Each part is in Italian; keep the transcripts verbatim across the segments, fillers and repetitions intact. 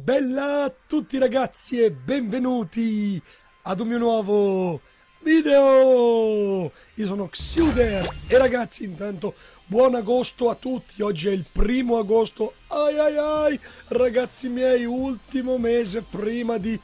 bella a tutti ragazzi e benvenuti ad un mio nuovo video. Io sono Xuder e ragazzi, intanto buon agosto a tutti. Oggi è il primo agosto, ai ai ai, ragazzi miei, ultimo mese prima di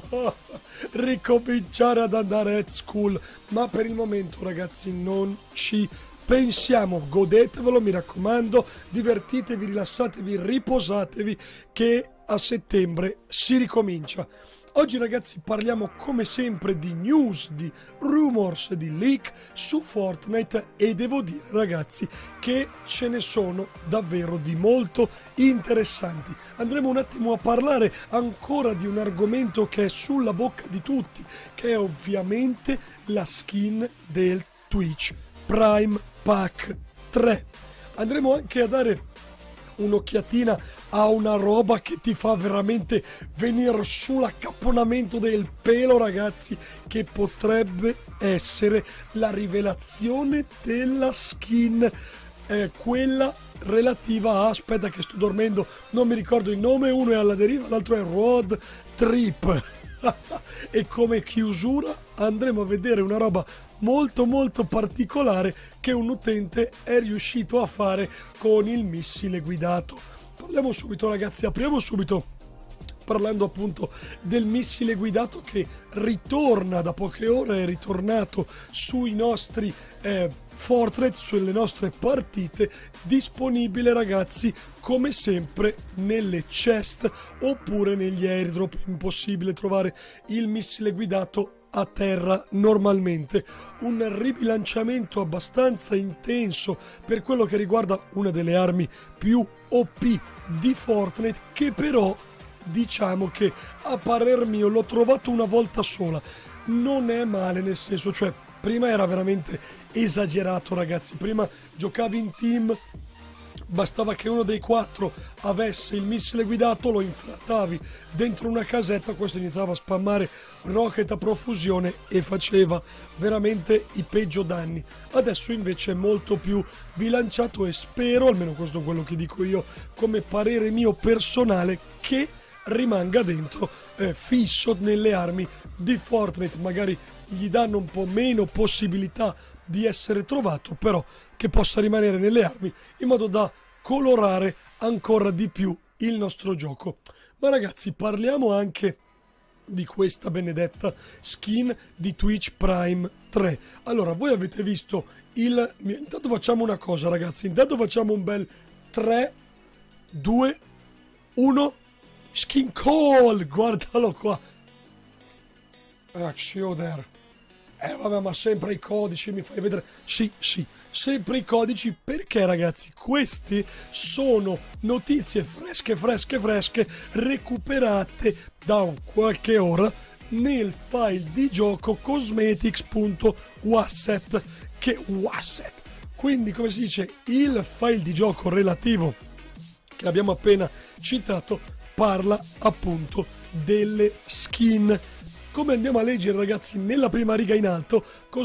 ricominciare ad andare at school, ma per il momento ragazzi non ci pensiamo. Godetevelo, mi raccomando, divertitevi, rilassatevi, riposatevi, che a settembre si ricomincia. Oggi ragazzi parliamo come sempre di news, di rumors, di leak su Fortnite e devo dire ragazzi che ce ne sono davvero di molto interessanti. Andremo un attimo a parlare ancora di un argomento che è sulla bocca di tutti, che è ovviamente la skin del Twitch Prime Pack tre. Andremo anche a dare un'occhiatina a una roba che ti fa veramente venire su l'accapponamento del pelo ragazzi, che potrebbe essere la rivelazione della skin, eh, quella relativa a, aspetta che sto dormendo, non mi ricordo il nome, uno è alla deriva, l'altro è Road Trip. E come chiusura andremo a vedere una roba molto molto particolare che un utente è riuscito a fare con il missile guidato. Parliamo subito ragazzi, apriamo subito parlando appunto del missile guidato che ritorna da poche ore, è ritornato sui nostri eh, Fortnite, sulle nostre partite, disponibile ragazzi come sempre nelle chest oppure negli airdrop. Impossibile trovare il missile guidato a terra normalmente. Un ribilanciamento abbastanza intenso per quello che riguarda una delle armi più O P di Fortnite, che però diciamo che a parer mio l'ho trovato una volta sola, non è male, nel senso, cioè prima era veramente esagerato ragazzi, prima giocavi in team, bastava che uno dei quattro avesse il missile guidato, lo inflattavi dentro una casetta, questo iniziava a spammare rocket a profusione e faceva veramente i peggio danni. Adesso invece è molto più bilanciato e spero, almeno questo è quello che dico io come parere mio personale, che rimanga dentro eh, fisso nelle armi di Fortnite. Magari gli danno un po' meno possibilità di essere trovato, però che possa rimanere nelle armi in modo da colorare ancora di più il nostro gioco. Ma ragazzi, parliamo anche di questa benedetta skin di Twitch Prime tre. Allora, voi avete visto il... Intanto facciamo una cosa ragazzi, intanto facciamo un bel tre, due, uno, skin call, guardalo qua. Xuder. Eh vabbè, ma sempre i codici mi fai vedere. Sì, sì, sempre i codici, perché ragazzi queste sono notizie fresche, fresche, fresche, recuperate da qualche ora nel file di gioco cosmetics.wasset, che wasset, quindi come si dice, il file di gioco relativo che abbiamo appena citato parla appunto delle skin. Come andiamo a leggere ragazzi nella prima riga in alto,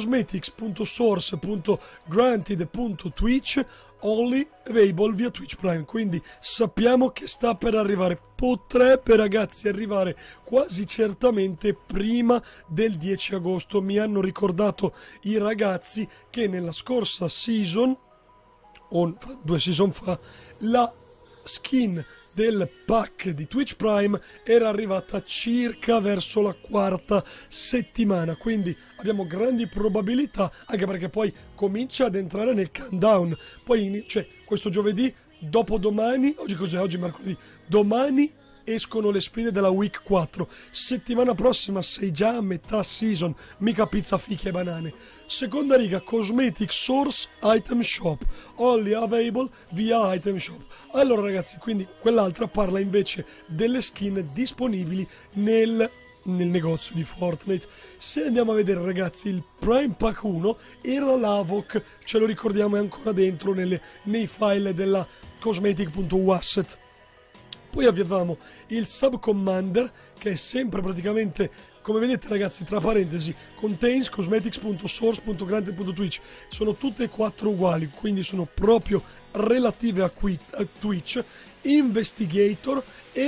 cosmetics.source.granted.twitch only available via Twitch Prime, quindi sappiamo che sta per arrivare, potrebbe ragazzi arrivare quasi certamente prima del dieci agosto. Mi hanno ricordato i ragazzi che nella scorsa season, o due season fa, la skin del pack di Twitch Prime era arrivata circa verso la quarta settimana, quindi abbiamo grandi probabilità, anche perché poi comincia ad entrare nel countdown. Poi cioè questo giovedì, dopodomani, oggi cos'è? Oggi mercoledì, domani escono le sfide della week quattro, settimana prossima sei già a metà season, mica pizza, fichi e banane. Seconda riga, Cosmetic Source Item Shop, only available via Item Shop. Allora ragazzi, quindi quell'altra parla invece delle skin disponibili nel, nel negozio di Fortnite. Se andiamo a vedere ragazzi, il Prime Pack uno era l'Avoc, ce lo ricordiamo, è ancora dentro nelle, nei file della cosmetic.wasset. Poi avevamo il Sub Commander, che è sempre praticamente, come vedete ragazzi, tra parentesi, contains cosmetics.source.granted.twitch, sono tutte e quattro uguali, quindi sono proprio relative a, qui, a Twitch. Investigator e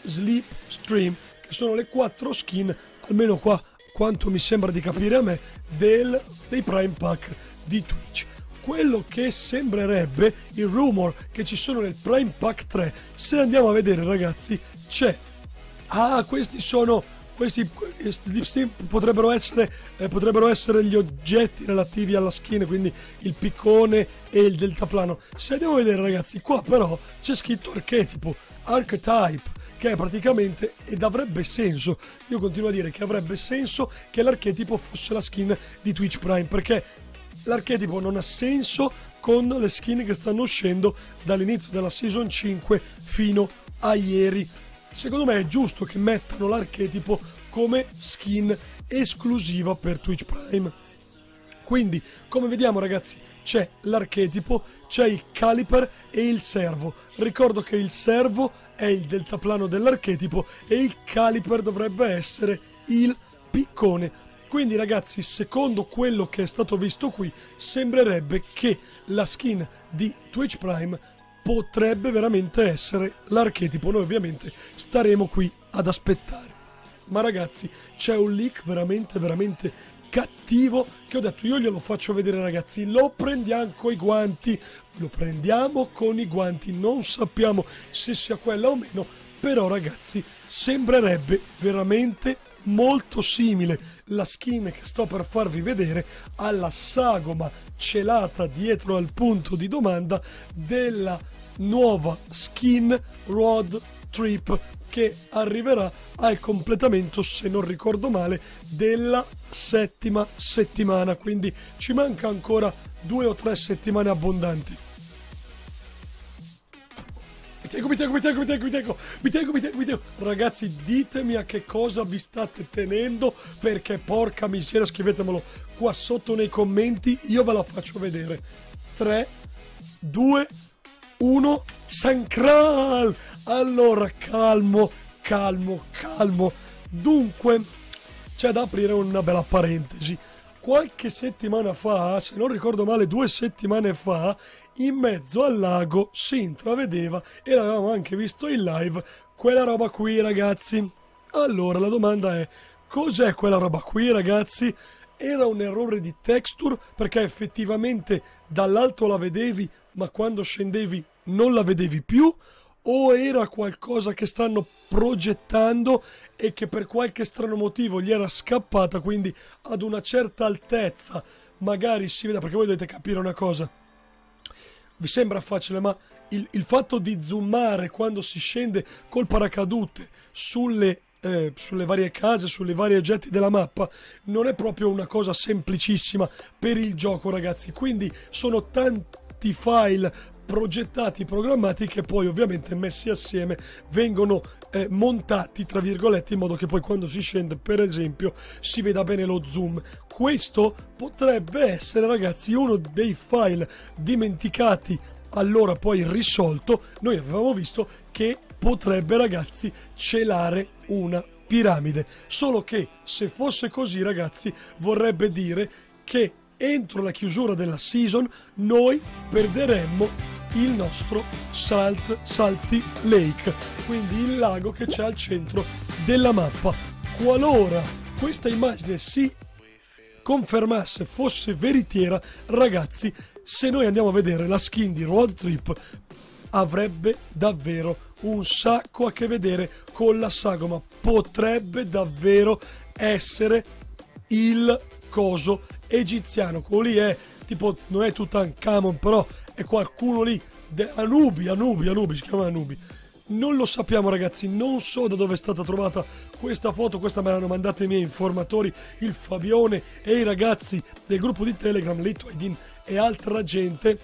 Sleep Stream, che sono le quattro skin, almeno qua quanto mi sembra di capire a me, del, dei Prime Pack di Twitch. Quello che sembrerebbe, il rumor che ci sono nel Prime Pack tre, se andiamo a vedere ragazzi, c'è, ah questi sono, questi Sleep Stream potrebbero essere, eh, potrebbero essere gli oggetti relativi alla skin, quindi il piccone e il deltaplano. Se andiamo a vedere ragazzi, qua però c'è scritto archetipo, archetype, che è praticamente, ed avrebbe senso, io continuo a dire che avrebbe senso che l'archetipo fosse la skin di Twitch Prime, perché l'archetipo non ha senso con le skin che stanno uscendo dall'inizio della Season cinque fino a ieri. Secondo me è giusto che mettano l'archetipo come skin esclusiva per Twitch Prime. Quindi, come vediamo ragazzi, c'è l'archetipo, c'è il caliper e il servo. Ricordo che il servo è il deltaplano dell'archetipo e il caliper dovrebbe essere il piccone. Quindi ragazzi, secondo quello che è stato visto qui, sembrerebbe che la skin di Twitch Prime potrebbe veramente essere l'archetipo. Noi ovviamente staremo qui ad aspettare. Ma ragazzi, c'è un leak veramente veramente cattivo che ho detto io glielo faccio vedere ragazzi, lo prendiamo coi guanti, lo prendiamo con i guanti, non sappiamo se sia quella o meno, però ragazzi sembrerebbe veramente molto simile la skin che sto per farvi vedere alla sagoma celata dietro al punto di domanda della nuova skin Road Trip che arriverà al completamento, se non ricordo male, della settima settimana, quindi ci manca ancora due o tre settimane abbondanti. Mi tengo, mi tengo, mi tengo, mi tengo, mi tengo, mi tengo, mi tengo, mi tengo. Ragazzi, ditemi a che cosa vi state tenendo, perché porca miseria, scrivetemelo qua sotto nei commenti, io ve la faccio vedere. tre, due, uno, Sancral! Allora, calmo, calmo, calmo. Dunque, c'è da aprire una bella parentesi. Qualche settimana fa, se non ricordo male due settimane fa, in mezzo al lago si intravedeva, e l'avevamo anche visto in live, quella roba qui ragazzi. Allora la domanda è, cos'è quella roba qui ragazzi? Era un errore di texture, perché effettivamente dall'alto la vedevi ma quando scendevi non la vedevi più, o era qualcosa che stanno progettando e che per qualche strano motivo gli era scappata, quindi ad una certa altezza magari si vede, perché voi dovete capire una cosa, vi sembra facile ma il, il fatto di zoomare quando si scende col paracadute sulle, eh, sulle varie case, sulle varie oggetti della mappa non è proprio una cosa semplicissima per il gioco ragazzi, quindi sono tanti file progettati, programmati, che poi ovviamente messi assieme vengono eh, montati tra virgolette in modo che poi quando si scende per esempio si veda bene lo zoom. Questo potrebbe essere ragazzi uno dei file dimenticati, allora poi risolto. Noi avevamo visto che potrebbe ragazzi celare una piramide, solo che se fosse così ragazzi vorrebbe dire che entro la chiusura della season noi perderemmo il nostro Salt Salty Lake, quindi il lago che c'è al centro della mappa. Qualora questa immagine si confermasse, fosse veritiera, ragazzi, se noi andiamo a vedere la skin di Road Trip avrebbe davvero un sacco a che vedere con la sagoma, potrebbe davvero essere il coso egiziano, quello lì è tipo, non è Tutankhamon, però è qualcuno lì, de- Anubi, Anubi, Anubi, si chiama Anubi. Non lo sappiamo ragazzi, non so da dove è stata trovata questa foto, questa me l'hanno mandata i miei informatori, il Fabione e i ragazzi del gruppo di Telegram, Lito Aidin e altra gente,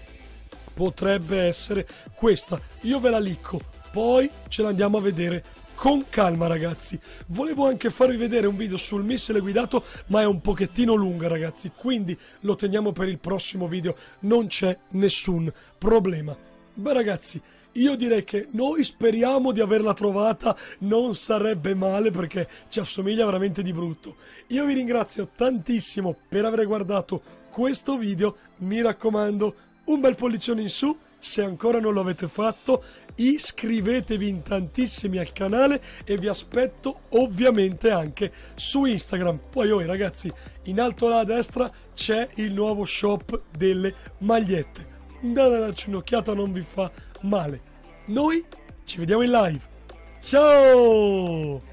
potrebbe essere questa. Io ve la licco, poi ce l'andiamo a vedere con calma ragazzi. Volevo anche farvi vedere un video sul missile guidato, ma è un pochettino lunga ragazzi, quindi lo teniamo per il prossimo video, non c'è nessun problema. Beh ragazzi, io direi che noi speriamo di averla trovata, non sarebbe male perché ci assomiglia veramente di brutto. Io vi ringrazio tantissimo per aver guardato questo video, mi raccomando, un bel pollicione in su, se ancora non lo avete fatto, iscrivetevi in tantissimi al canale e vi aspetto ovviamente anche su Instagram. Poi oh, ragazzi, in alto là a destra c'è il nuovo shop delle magliette. Andate a darci un'occhiata, non vi fa male. Noi ci vediamo in live. Ciao!